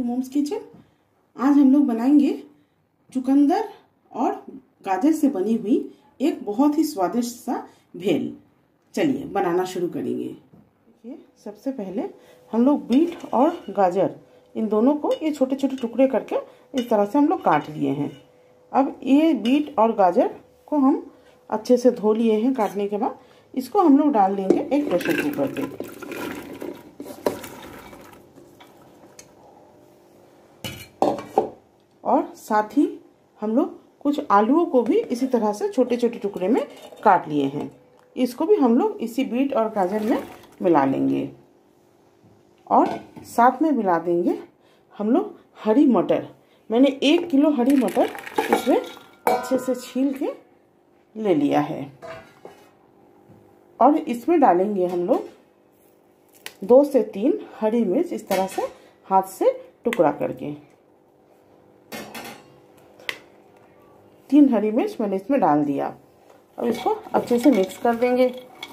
Mom's kitchen. आज हम लोग बनाएंगे चुकंदर और गाजर से बनी हुई एक बहुत ही स्वादिष्ट सा भेल। चलिए बनाना शुरू करेंगे। देखिए, सबसे पहले हम लोग बीट और गाजर इन दोनों को ये छोटे छोटे टुकड़े करके इस तरह से हम लोग काट लिए हैं। अब ये बीट और गाजर को हम अच्छे से धो लिए हैं। काटने के बाद इसको हम लोग डाल देंगे एक प्रेशर कुकर पे। और साथ ही हम लोग कुछ आलूओं को भी इसी तरह से छोटे छोटे टुकड़े में काट लिए हैं। इसको भी हम लोग इसी बीट और गाजर में मिला लेंगे और साथ में मिला देंगे हम लोग हरी मटर। मैंने 1 किलो हरी मटर इसमें अच्छे से छील के ले लिया है और इसमें डालेंगे हम लोग 2 से 3 हरी मिर्च इस तरह से हाथ से टुकड़ा करके। 3 हरी मिर्च मैंने इसमें डाल दिया। अब इसको अच्छे से मिक्स कर देंगे।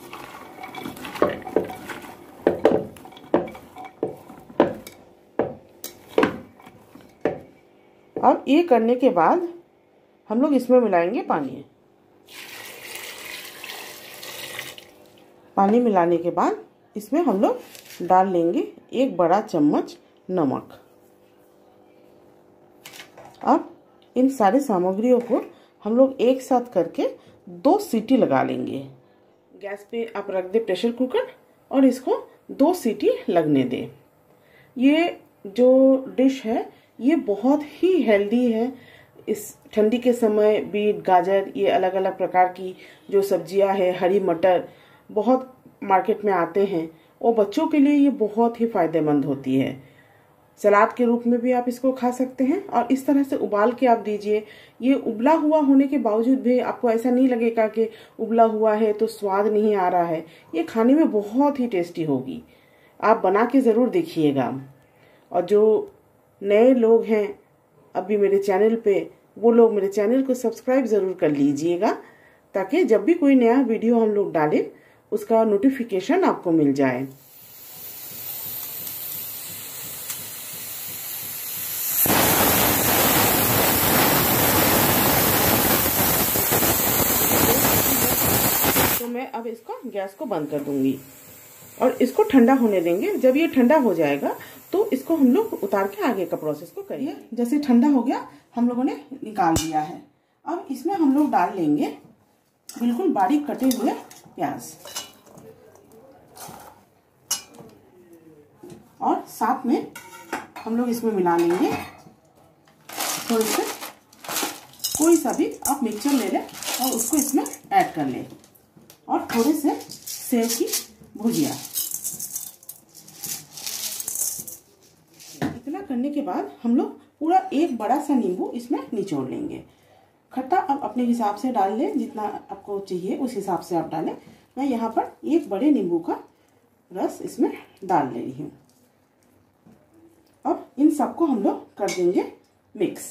अब ये करने के बाद हम लोग इसमें मिलाएंगे पानी। पानी मिलाने के बाद इसमें हम लोग डाल लेंगे 1 बड़ा चम्मच नमक। अब इन सारी सामग्रियों को हम लोग एक साथ करके 2 सीटी लगा लेंगे। गैस पे आप रख दे प्रेशर कुकर और इसको 2 सीटी लगने दें। ये जो डिश है ये बहुत ही हेल्दी है। इस ठंडी के समय बीट गाजर ये अलग अलग प्रकार की जो सब्जियां हैं, हरी मटर बहुत मार्केट में आते हैं, वो बच्चों के लिए ये बहुत ही फायदेमंद होती है। सलाद के रूप में भी आप इसको खा सकते हैं और इस तरह से उबाल के आप दीजिए। ये उबला हुआ होने के बावजूद भी आपको ऐसा नहीं लगेगा कि उबला हुआ है तो स्वाद नहीं आ रहा है। ये खाने में बहुत ही टेस्टी होगी। आप बना के ज़रूर देखिएगा। और जो नए लोग हैं अभी मेरे चैनल पे, वो लोग मेरे चैनल को सब्सक्राइब ज़रूर कर लीजिएगा ताकि जब भी कोई नया वीडियो हम लोग डालें उसका नोटिफिकेशन आपको मिल जाए। तो मैं अब इसको गैस को बंद कर दूंगी और इसको ठंडा होने देंगे। जब ये ठंडा हो जाएगा तो इसको हम लोग उतार के आगे का प्रोसेस को करिए। जैसे ठंडा हो गया हम लोगों ने निकाल दिया है। अब इसमें हम लोग डाल लेंगे बिल्कुल बारीक कटे हुए प्याज और साथ में हम लोग इसमें मिला लेंगे थोड़े से कोई सा भी आप मिक्सचर ले लें और उसको इसमें ऐड कर लें और थोड़े से सेव की भुजिया। इतना करने के बाद हम लोग पूरा 1 बड़ा सा नींबू इसमें निचोड़ लेंगे। खट्टा आप अपने हिसाब से डाल लें, जितना आपको चाहिए उस हिसाब से आप डालें। मैं यहाँ पर 1 बड़े नींबू का रस इसमें डाल ले रही हूँ। अब इन सबको हम लोग कर देंगे मिक्स।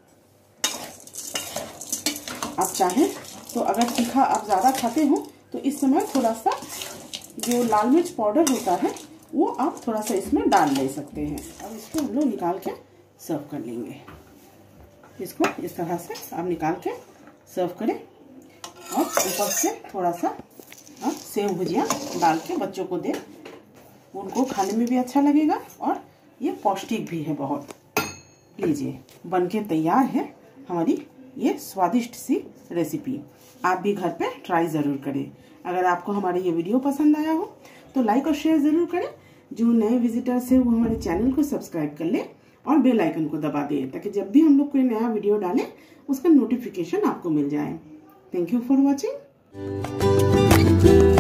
आप चाहें तो अगर तीखा आप ज़्यादा खाते हो तो इस समय थोड़ा सा जो लाल मिर्च पाउडर होता है वो आप थोड़ा सा इसमें डाल ले सकते हैं। अब इसको हम लोग निकाल के सर्व कर लेंगे। इसको इस तरह से आप निकाल के सर्व करें और ऊपर से थोड़ा सा आप सेव भुजिया डाल के बच्चों को दें। उनको खाने में भी अच्छा लगेगा और ये पौष्टिक भी है बहुत। लीजिए, बनके तैयार है हमारी ये स्वादिष्ट सी रेसिपी। आप भी घर पे ट्राई ज़रूर करें। अगर आपको हमारा ये वीडियो पसंद आया हो तो लाइक और शेयर ज़रूर करें। जो नए विजिटर्स हैं वो हमारे चैनल को सब्सक्राइब कर लें और बेल आइकन को दबा दें ताकि जब भी हम लोग कोई नया वीडियो डालें उसका नोटिफिकेशन आपको मिल जाए। Thank you for watching.